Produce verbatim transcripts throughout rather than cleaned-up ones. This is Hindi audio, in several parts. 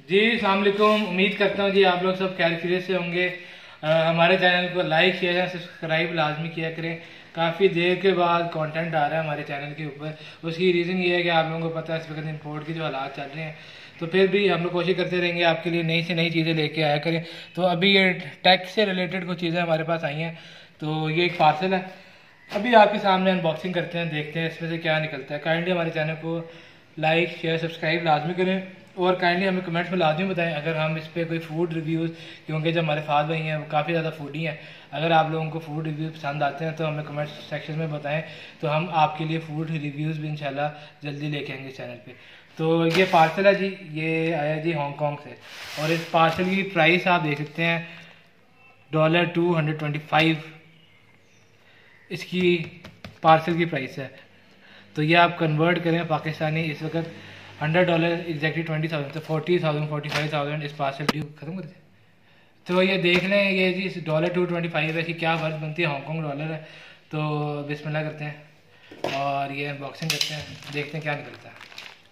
जी अस्सलाम वालेकुम। उम्मीद करता हूँ जी आप लोग सब खैर खैरियत से होंगे। आ, हमारे चैनल को लाइक शेयर या सब्सक्राइब लाजमी किया करें। काफ़ी देर के बाद कंटेंट आ रहा है हमारे चैनल के ऊपर। उसकी रीज़न ये है कि आप लोगों को पता है इस वक्त इम्पोर्ट के जो हालात चल रहे हैं, तो फिर भी हम लोग कोशिश करते रहेंगे आपके लिए नई से नई चीज़ें लेके आया करें। तो अभी ये टेक से रिलेटेड कुछ चीज़ें हमारे पास आई हैं। तो ये एक पार्सल है, अभी आपके सामने अनबॉक्सिंग करते हैं, देखते हैं इसमें से क्या निकलता है। काइंडली हमारे चैनल को लाइक शेयर सब्सक्राइब लाजमी करें और काइंडली हमें कमेंट्स में लाजमी बताएं अगर हम इस पर कोई फूड रिव्यूज़, क्योंकि जो हमारे फाद भाई हैं वो काफ़ी ज़्यादा फूडी हैं। अगर आप लोगों को फूड रिव्यूज़ पसंद आते हैं तो हमें कमेंट सेक्शन में बताएं, तो हम आपके लिए फूड रिव्यूज़ भी इंशाल्लाह जल्दी लेके आएंगे चैनल पे। तो ये पार्सल है जी, ये आया जी हांगकॉन्ग से, और इस पार्सल की प्राइस आप देख सकते हैं dollar two hundred twenty five इसकी पार्सल की प्राइस है। तो ये आप कन्वर्ट करें पाकिस्तानी, इस वक्त hundred dollar exactly twenty thousand तो forty thousand forty five thousand इस पार्सल ड्यू खत्म कर दे। तो ये देख लें, ये जी डॉलर टू ट्वेंटी फाइव है कि क्या वर्थ बनती है, हांगकॉन्ग डॉलर है। तो बिस्मिल्लाह करते हैं और ये अनबॉक्सिंग करते हैं, देखते हैं क्या निकलता है।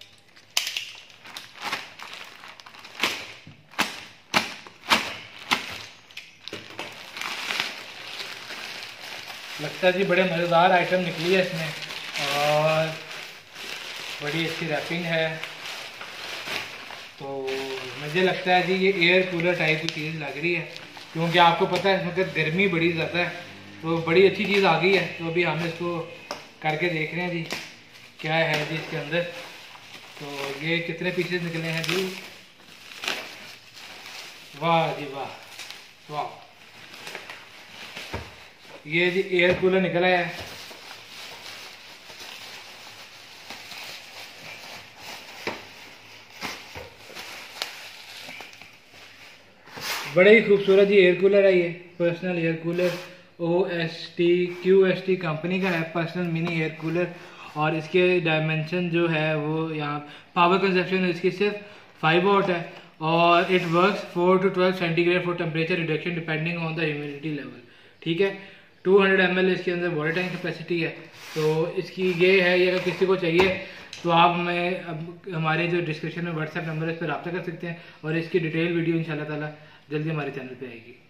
लगता है जी बड़े मज़ेदार आइटम निकली है इसमें, और बड़ी अच्छी रैपिंग है। तो मुझे लगता है जी ये एयर कूलर टाइप की चीज़ लग रही है, क्योंकि आपको पता है इस वक्त गर्मी बड़ी ज़्यादा है। तो बड़ी अच्छी चीज़ आ गई है। तो अभी हम इसको करके देख रहे हैं जी क्या है जी इसके अंदर। तो ये कितने पीसेस निकले हैं जी, वाह जी वाह वाह। ये जी एयर कूलर निकला है, बड़े ही खूबसूरत जी एयर कूलर है। ये personal air cooler O S T Q S T company का है, पर्सनल मिनी एयर कूलर। और इसके डायमेंशन जो है वो यहाँ पावर कंजप्शन इसकी सिर्फ फाइव वॉट है, और it works four to twelve centigrade for temperature reduction depending on the humidity level. ठीक है, टू हंड्रेड एम एल इसके अंदर वाटर टैंक कैपेसिटी है। तो इसकी ये है, ये अगर किसी को चाहिए तो आप हमें अब हमारे जो डिस्क्रिप्शन में व्हाट्सएप नंबर है इस पर रब्ता कर सकते हैं, और इसकी डिटेल वीडियो इंशाल्लाह ताला जल्दी हमारे चैनल पे आएगी।